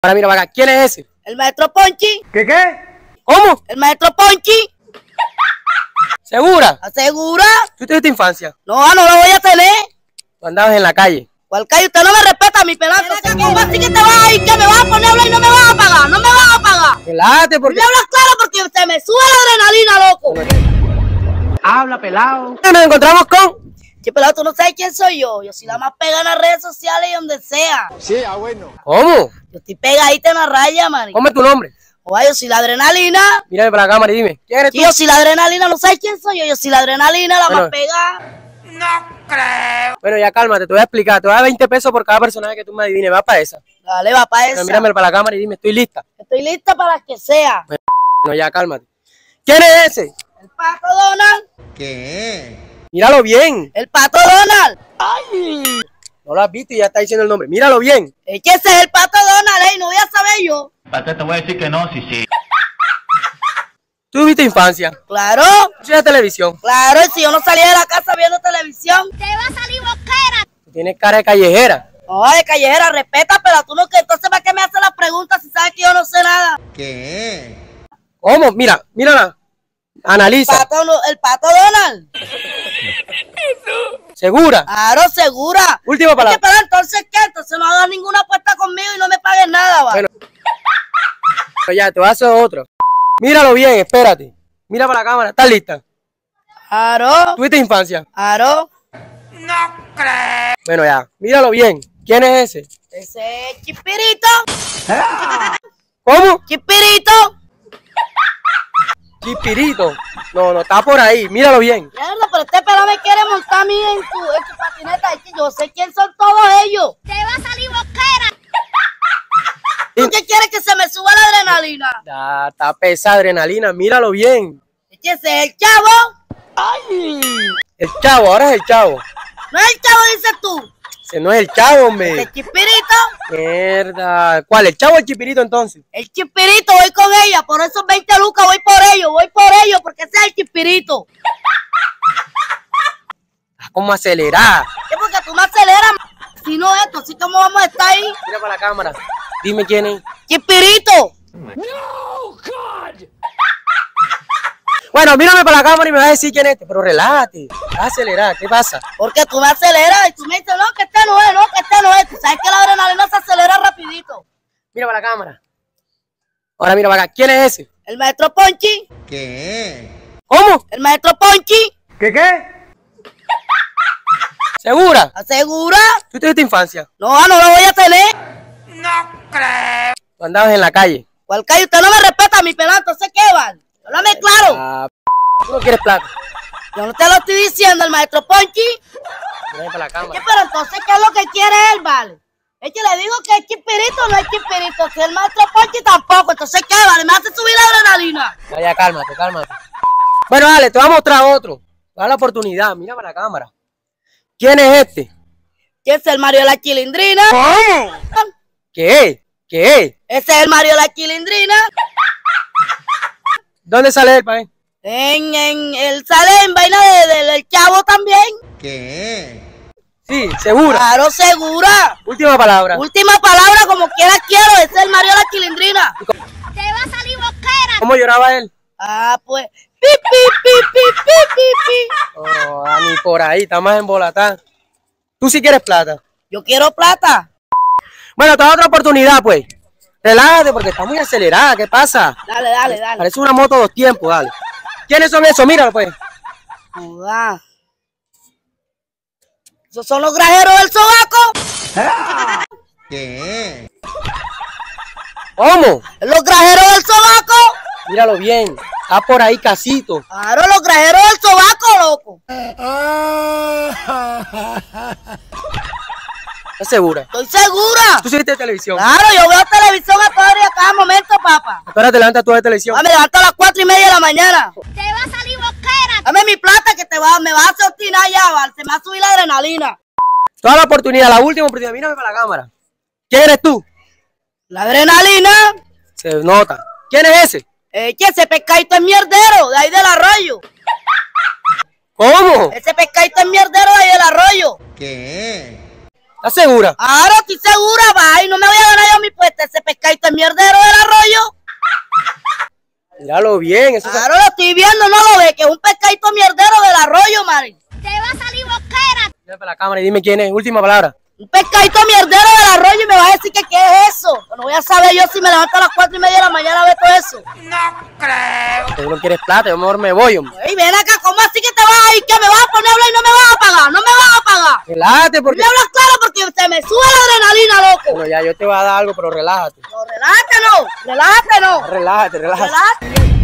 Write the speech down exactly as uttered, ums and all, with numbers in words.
Ahora mira para acá, ¿quién es ese? El maestro Ponchi. ¿Qué qué? ¿Cómo? El maestro Ponchi. ¿Segura? ¿Asegura? ¿Tú tuviste infancia? No, no lo voy a tener. Tú andabas en la calle. ¿Cuál calle? Usted no me respeta, mi pedazo. ¿Cómo así que te vas a ir? ¿Que me vas a poner a hablar y no me vas a pagar? ¿No me vas a pagar? Relájate porque... Me hablas claro porque se me sube la adrenalina, loco. Habla, pelado. Nos encontramos con... Che, pelado, tú no sabes quién soy yo. Yo soy la más pegada en las redes sociales y donde sea. Sí, ah, bueno. ¿Cómo? Yo estoy pegadita en la raya, man. ¿Cómo es tu nombre? Oye, yo soy la adrenalina. Mírame para la cámara y dime, ¿quién eres tú? Sí, yo soy la adrenalina, ¿no sabes quién soy yo? Yo soy la adrenalina, la Bueno. más pegada. No creo. Bueno, ya cálmate, te voy a explicar. Te voy a dar veinte pesos por cada personaje que tú me adivines. Va para esa. Dale, va para Pero esa. mírame para la cámara y dime, ¿estoy lista? Estoy lista para que sea. Bueno, ya cálmate. ¿Quién es ese? El pato Donald. ¿Qué? Míralo bien. El pato Donald. No lo has visto y ya está diciendo el nombre. Míralo bien. Es que ese es el pato Donald, ey, no voy a saber yo. ¿Para qué te voy a decir que no? Sí, sí. ¿Tú tuviste infancia? Claro, ¿Tú la televisión? claro, y si yo no salía de la casa viendo televisión. Te va a salir boquera. Tú tienes cara de callejera. No, de callejera, respeta, pero tú no, que entonces ¿para qué me haces las preguntas si sabes que yo no sé nada? ¿Qué? ¿Cómo? Mira, mírala. Analiza. Pato, no- el pato Donald. ¿Segura? Claro, segura. Última palabra. Es que, pero entonces, ¿qué? Entonces no hagas ninguna apuesta conmigo y no me pagues nada, va. Bueno. Pero ya, te voy a hacer otro. Míralo bien, espérate. Mira para la cámara, ¿estás lista? Claro, ¿Tuviste infancia? claro. No creo. Bueno, ya, míralo bien. ¿Quién es ese? Ese es Chispirito. ¿Cómo? Chispirito. Chispirito. No, no, está por ahí. Míralo bien. Mierda, pero este pelo me quiere montar a mí en su, en su patineta. Es que yo sé quién son todos ellos. Te va a salir boquera. ¿Tú qué quieres que se me suba la adrenalina? Está, está pesa adrenalina. Míralo bien. Es que ese es el chavo. El chavo, ahora es el chavo. No es el chavo, dices tú. Ese no es el chavo, El hombre. Chispirito. Mierda. ¿Cuál? ¿El chavo o el chipirito entonces? El Chispirito, voy con ella. Por esos veinte lucas voy por ellos. Voy por ellos porque ese es el Chispirito. Ah, ¿cómo acelerar? Es porque tú me aceleras. Si no esto, así como vamos a estar ahí. Mira para la cámara. Dime quién es. Chispirito. Bueno, mírame para la cámara y me vas a decir quién es este. Pero relájate. Vas a acelerar. ¿Qué pasa? Porque tú me aceleras y tú me dices, no, que este no es, no, que este no es. Tú sabes que la adrenalina se acelera rapidito. Mira para la cámara. Ahora mira para acá. ¿Quién es ese? El maestro Ponchi. ¿Qué? ¿Cómo? El maestro Ponchi. ¿Qué qué? ¿Segura? ¿Asegura? ¿Tú tuviste infancia? No, no lo voy a tener. No creo. Tú andabas en la calle. ¿Cuál calle? Usted no me respeta, mi pelado, entonces ¿qué van? Háblame claro. Ah, tú no quieres plata. Yo no te lo estoy diciendo, el maestro Ponchi. Mírame para la ¿Qué? cámara. Pero entonces, ¿qué es lo que quiere él, vale? Es que le digo que es Chispirito, no es Chispirito. Si el maestro Ponchi tampoco, entonces ¿qué, vale? Me hace subir la adrenalina. Vaya, cálmate, cálmate. Bueno, dale, te voy a mostrar otro. Da la oportunidad. Mira para la cámara. ¿Quién es este? ¿Quién es el Mario de la Chilindrina? ¿Qué? ¿Qué? Ese es el Mario de la Chilindrina. ¿Dónde sale él, país? En, en, él sale en vaina de, de- del chavo también. ¿Qué? Sí, segura. Claro, segura. Última palabra. Última palabra, como quiera quiero. Ese es el Mario de la Chilindrina. Te va a salir boquera. ¿Cómo lloraba él? Ah, pues. Pi, pi, pi, pi, pi, pi, pi. Oh, ah, ni por ahí, está más embolatada. Tú sí quieres plata. Yo quiero plata. Bueno, te doy otra oportunidad, pues. Relájate porque está muy acelerada. ¿Qué pasa? Dale, dale, dale. Parece una moto dos tiempos, dale. ¿Quiénes son esos? Míralo, pues. Joda. ¿Esos son los grajeros del sobaco? ¿Qué? ¿Cómo? ¿Los grajeros del sobaco? Míralo bien. Está por ahí casito. Claro, los grajeros del sobaco, loco. ¿Estás segura? Estoy segura. ¿Tú sí viste televisión? Claro, yo veo televisión a toda hora y a cada momento, papá. Ahora te levantas tú de televisión. Ah, me levanto a las cuatro y media de la mañana. Te va a salir boquera. Dame mi plata que te va, me vas a hacer obstinar ya, ¿vale? Se me va a subir la adrenalina. Toda la oportunidad, la última oportunidad. Mírame para la cámara. ¿Quién eres tú? La adrenalina. Se nota. ¿Quién es ese? Es que ese pescadito es mierdero, de ahí del arroyo. ¿Cómo? Ese pescadito es mierdero de ahí del arroyo. ¿Qué? ¿Estás segura? Ahora estoy segura, va, y no me voy a ganar yo mi puesta, ese pescadito mierdero del arroyo. Míralo bien, eso Claro, lo estoy viendo, no lo ve, que es un pescadito mierdero del arroyo, Mari. Te va a salir boquera. Mira para la cámara y dime quién es. Última palabra. Un pescadito mierdero del arroyo y me va a decir que qué es eso. No voy a saber yo si me levanto a las cuatro y media de la mañana a ver todo eso. No creo. Tú no quieres plata, yo mejor me voy, hombre. Ey, ven acá, ¿cómo así que te vas a ir? ¿Que me vas a poner a hablar y no me vas a pagar? ¿No me vas a pagar? Relájate porque... Me hablas claro porque se me sube la adrenalina, loco. Bueno, ya yo te voy a dar algo, pero relájate. No, relájate no, relájate no. Relájate, relájate. Relájate.